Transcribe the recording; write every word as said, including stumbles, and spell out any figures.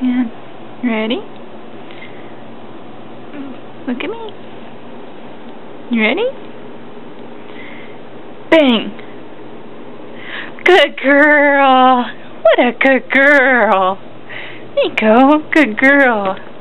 hand. Ready? Look at me. You ready? Bang! Good girl! What a good girl! There you go. Good girl.